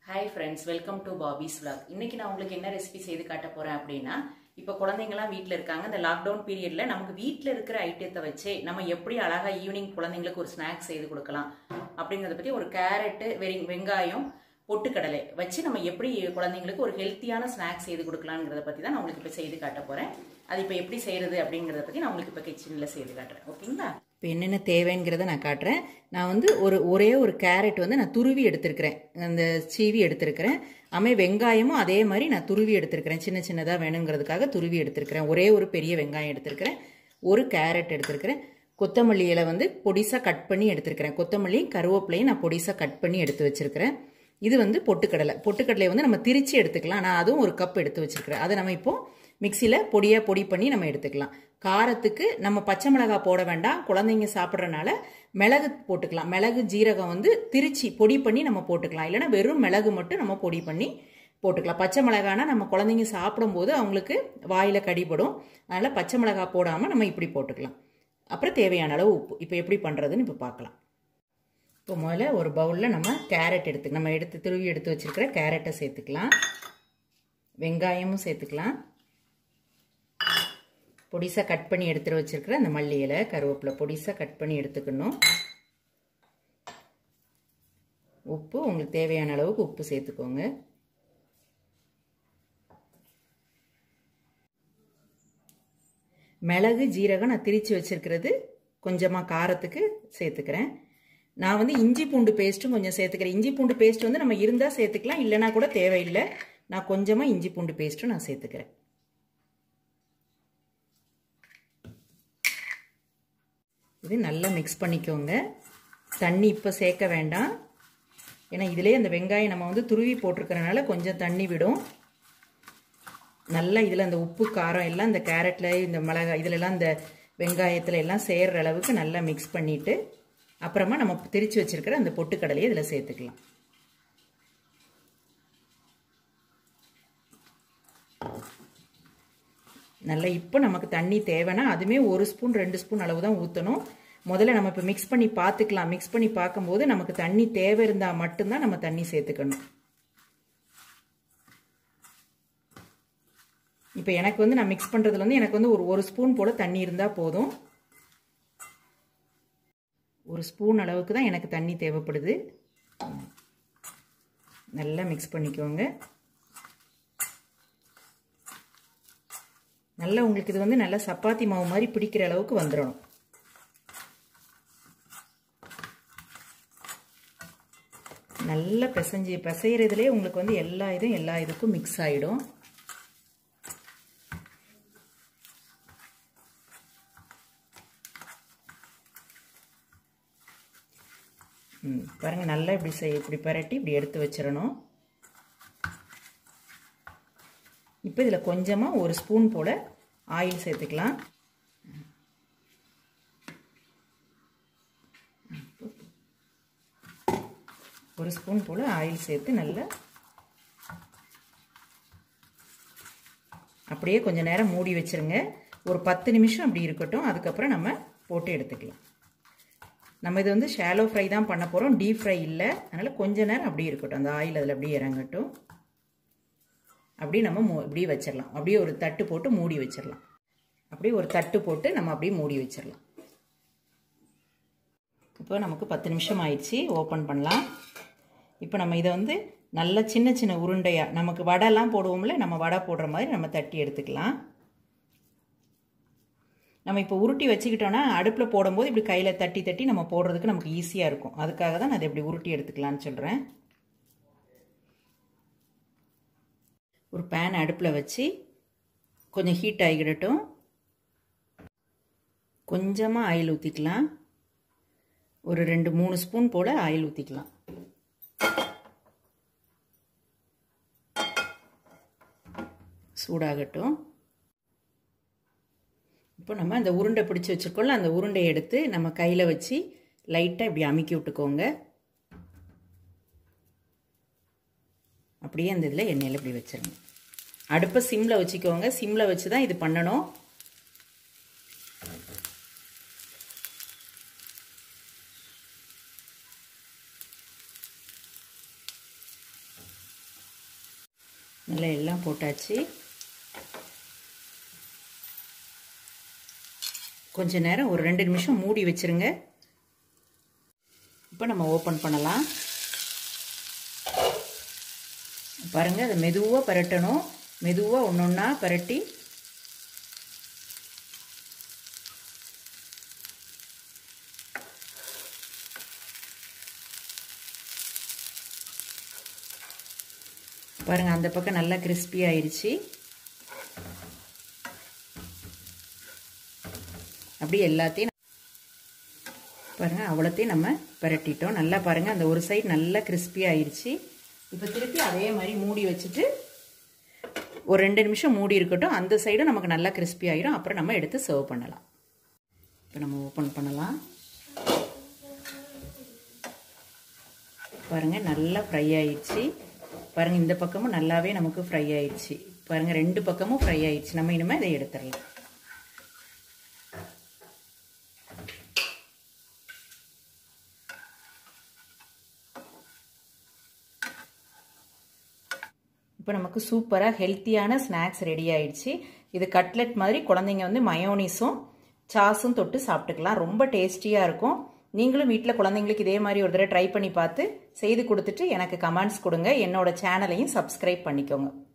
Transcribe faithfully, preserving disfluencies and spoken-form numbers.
Hi friends, welcome to Bobby's vlog. இன்னைக்கு நான் உங்களுக்கு என்ன ரெசிபி செய்து காட்ட போறேன் அப்படினா, இப்போ குழந்தைங்கலாம் வீட்ல இருக்காங்க. இந்த லாக்டவுன் பீரியட்ல நமக்கு வீட்ல இருக்கிற ஐட்டத்தை வச்சு நம்ம எப்படி அழகா ஈவினிங் குழந்தைங்களுக்கு ஒரு ஸ்நாக்ஸ் செய்து கொடுக்கலாம் அப்படிங்கறத பத்தி ஒரு கேரட், வெங்காயம், பொட்டுக்கடலை வச்சு நம்ம எப்படி குழந்தைங்களுக்கு ஒரு ஹெல்த்தியான ஸ்நாக்ஸ் செய்து கொடுக்கலாம்ங்கறத பத்தி தான் நான் உங்களுக்கு இப்ப செய்து காட்ட போறேன். அது இப்போ எப்படி செய்யறது அப்படிங்கறத பத்தி நான் உங்களுக்கு இப்ப கிச்சன்ல செய்து காட்டுறேன். ஓகேங்களா? இப்போ என்னென்ன தேவைங்கிறத நான் காட்டுறேன். நான் வந்து ஒரு ஒரே ஒரு கேரட் வந்து நான் துருவி எடுத்திருக்கிறேன், அந்த சீவி எடுத்திருக்கிறேன். அமே வெங்காயமும் அதே மாதிரி நான் துருவி எடுத்திருக்கிறேன், சின்ன சின்னதாக வேணுங்கிறதுக்காக துருவி எடுத்திருக்கிறேன். ஒரே ஒரு பெரிய வெங்காயம் எடுத்திருக்கிறேன், ஒரு கேரட் எடுத்திருக்கிறேன். கொத்தமல்லி இலை வந்து பொடிசாக கட் பண்ணி எடுத்திருக்கிறேன். கொத்தமல்லியும் கருவேப்பிலையும் நான் பொடிசாக கட் பண்ணி எடுத்து வச்சிருக்கிறேன். இது வந்து பொட்டுக்கடலை. பொட்டுக்கடலையை வந்து நம்ம திரிச்சு எடுத்துக்கலாம். நான் அதுவும் ஒரு கப் எடுத்து வச்சிருக்கிறேன். அதை நம்ம இப்போ மிக்சியில் பொடியாக பொடி பண்ணி நம்ம எடுத்துக்கலாம். காரத்துக்கு நம்ம பச்சை மிளகாய் போட வேண்டாம், குழந்தைங்க சாப்பிட்றதுனால மிளகு போட்டுக்கலாம். மிளகு ஜீரகம் வந்து திரிச்சு பொடி பண்ணி நம்ம போட்டுக்கலாம். இல்லைனா வெறும் மிளகு மட்டும் நம்ம பொடி பண்ணி போட்டுக்கலாம். பச்சை மிளகானா நம்ம குழந்தைங்க சாப்பிடும்போது அவங்களுக்கு வாயில் கடிபடும், அதனால் பச்சை மிளகாய் போடாமல் நம்ம இப்படி போட்டுக்கலாம். அப்புறம் தேவையான அளவு உப்பு. இப்போ எப்படி பண்ணுறதுன்னு இப்போ பார்க்கலாம். இப்போ முதல்ல ஒரு பவுலில் நம்ம கேரட் எடுத்து நம்ம எடுத்து துருவி எடுத்து வச்சுருக்கிற கேரட்டை சேர்த்துக்கலாம். வெங்காயமும் சேர்த்துக்கலாம். பொடிசாக கட் பண்ணி எடுத்துகிட்டு வச்சுருக்கிற அந்த மல்லி இலை, கருவேப்பிலை பொடிசாக கட் பண்ணி எடுத்துக்கணும். உப்பு உங்களுக்கு தேவையான அளவுக்கு உப்பு சேர்த்துக்கோங்க. மிளகு ஜீரகம் நான் திரிச்சு வச்சுருக்கிறது கொஞ்சமாக காரத்துக்கு சேர்த்துக்கிறேன். நான் வந்து இஞ்சி பூண்டு பேஸ்ட்டும் கொஞ்சம் சேர்த்துக்கிறேன். இஞ்சி பூண்டு பேஸ்ட் வந்து நம்ம இருந்தால் சேர்த்துக்கலாம், இல்லைனா கூட தேவையில்லை. நான் கொஞ்சமாக இஞ்சி பூண்டு பேஸ்ட்டும் நான் சேர்த்துக்கிறேன். இது நல்லா மிக்ஸ் பண்ணிக்கோங்க. தண்ணி இப்போ சேர்க்க வேண்டாம், ஏன்னா இதிலே அந்த வெங்காயம் நம்ம வந்து துருவி போட்டிருக்கிறனால கொஞ்சம் தண்ணி விடும். நல்லா இதில் அந்த உப்பு காரம் எல்லாம் இந்த கேரட்டில் இந்த மிளகாய் இதிலெல்லாம் இந்த வெங்காயத்தில் எல்லாம் சேர்கிற அளவுக்கு நல்லா மிக்ஸ் பண்ணிவிட்டு அப்புறமா நம்ம திரிச்சு வச்சுருக்கிற அந்த பொட்டுக்கடலையை இதில் சேர்த்துக்கலாம். நல்லா இப்போ நமக்கு தண்ணி தேவைன்னா அதுவுமே ஒரு ஸ்பூன் ரெண்டு ஸ்பூன் அளவு தான் ஊற்றணும். முதல்ல நம்ம இப்போ மிக்ஸ் பண்ணி பார்த்துக்கலாம். மிக்ஸ் பண்ணி பார்க்கும்போது நமக்கு தண்ணி தேவை இருந்தால் மட்டும்தான் நம்ம தண்ணி சேர்த்துக்கணும். இப்போ எனக்கு வந்து நான் மிக்ஸ் பண்ணுறதுல வந்து எனக்கு வந்து ஒரு ஒரு ஸ்பூன் போல் தண்ணி இருந்தால் போதும். ஒரு ஸ்பூன் அளவுக்கு தான் எனக்கு தண்ணி தேவைப்படுது. நல்லா மிக்ஸ் பண்ணிக்கோங்க. நல்லா உங்களுக்கு இது வந்து நல்லா சப்பாத்தி மாவு மாதிரி பிடிக்கிற அளவுக்கு வந்துடணும். நல்லா பிசைஞ்சு பிசைகிறதுலேயே உங்களுக்கு வந்து எல்லா இதுவும் எல்லா இதுக்கும் மிக்ஸ் ஆகிடும். ம் பாருங்கள், நல்லா இப்படி செய் இப்படி பரட்டி இப்படி எடுத்து வச்சிடணும். இப்போ இதில் கொஞ்சமாக ஒரு ஸ்பூன் போல் ஆயில் சேர்த்துக்கலாம். ஒரு ஸ்பூன் போல் ஆயில் சேர்த்து நல்லா அப்படியே கொஞ்சம் நேரம் மூடி வச்சுருங்க. ஒரு பத்து நிமிஷம் அப்படி இருக்கட்டும். அதுக்கப்புறம் நம்ம போட்டு எடுத்துக்கலாம். நம்ம இது வந்து ஷாலோ ஃப்ரை தான் பண்ண போகிறோம், டீப் ஃப்ரை இல்லை. அதனால் கொஞ்சம் நேரம் அப்படியே இருக்கட்டும். அந்த ஆயில் அதில் அப்படியே இறங்கட்டும். அப்படியே நம்ம மூ இப்படியே வச்சிடலாம். அப்படியே ஒரு தட்டு போட்டு மூடி வச்சிடலாம். அப்படியே ஒரு தட்டு போட்டு நம்ம அப்படியே மூடி வச்சிடலாம். இப்போ நமக்கு பத்து நிமிஷம் ஆயிடுச்சு. ஓப்பன் பண்ணலாம். இப்போ நம்ம இதை வந்து நல்ல சின்ன சின்ன உருண்டையாக நமக்கு வடைலாம் போடுவோம்ல, நம்ம வடை போடுற மாதிரி நம்ம தட்டி எடுத்துக்கலாம். நம்ம இப்போ உருட்டி வச்சுக்கிட்டோன்னா அடுப்பில் போடும்போது இப்படி கையில் தட்டி தட்டி நம்ம போடுறதுக்கு நமக்கு ஈஸியாக இருக்கும். அதுக்காக தான் நான் அதை இப்படி உருட்டி எடுத்துக்கலான்னு சொல்கிறேன். ஒரு பேன் அடுப்பில் வச்சு கொஞ்சம் ஹீட் ஆகிடட்டும். கொஞ்சமாக ஆயில் ஊற்றிக்கலாம். ஒரு ரெண்டு மூணு ஸ்பூன் போல் ஆயில் ஊற்றிக்கலாம். சூடாகட்டும். இப்போ நம்ம அந்த உருண்டை பிடிச்சி வச்சுருக்கோம்ல, அந்த உருண்டையை எடுத்து நம்ம கையில் வச்சு லைட்டாக இப்படி அமுக்கி விட்டுக்கோங்க. அப்படியே அந்த இதில் எண்ணெயில் இப்படி வச்சிருங்க. அடுப்பை சிம்மில் வச்சுக்கோங்க. சிம்மில் வச்சு தான் இது பண்ணணும். நல்லா எல்லாம் போட்டாச்சு. கொஞ்ச நேரம் ஒரு ரெண்டு நிமிஷம் மூடி வச்சிருங்க. இப்போ நம்ம ஓப்பன் பண்ணலாம். பாருங்கள், அதை மெதுவாக பரட்டணும். மெதுவாக ஒன்று ஒன்றா பரட்டி பாருங்கள், அந்த பக்கம் நல்லா கிறிஸ்பி ஆயிடுச்சு. அப்படி எல்லாத்தையும் பாருங்கள், அவ்வளோத்தையும் நம்ம பரட்டிட்டோம். நல்லா பாருங்கள், அந்த ஒரு சைடு நல்லா கிறிஸ்பி ஆயிடுச்சு. இப்போ திருப்பி அதே மாதிரி மூடி வச்சுட்டு ஒரு ரெண்டு நிமிஷம் மூடி இருக்கட்டும். அந்த சைடும் நமக்கு நல்லா கிறிஸ்பி ஆகிடும். அப்புறம் நம்ம எடுத்து சர்வ் பண்ணலாம். இப்போ நம்ம ஓப்பன் பண்ணலாம். பாருங்கள், நல்லா ஃப்ரை ஆயிடுச்சு. பாருங்கள், இந்த பக்கமும் நல்லாவே நமக்கு ஃப்ரை ஆயிடுச்சு. பாருங்கள், ரெண்டு பக்கமும் ஃப்ரை ஆயிடுச்சு. நம்ம இனிமேல் இதை எடுத்துடலாம். இப்போ நமக்கு சூப்பராக ஹெல்த்தியான ஸ்நாக்ஸ் ரெடி ஆயிடுச்சு. இது கட்லெட் மாதிரி குழந்தைங்க வந்து மயோனீஸும் சாஸும் தொட்டு சாப்பிட்டுக்கலாம். ரொம்ப டேஸ்டியாக இருக்கும். நீங்களும் வீட்டில் குழந்தைங்களுக்கு இதே மாதிரி ஒரு தடவை ட்ரை பண்ணி பார்த்து செய்து கொடுத்துட்டு எனக்கு கமெண்ட்ஸ் கொடுங்க. என்னோட சேனலையும் சப்ஸ்கிரைப் பண்ணிக்கோங்க.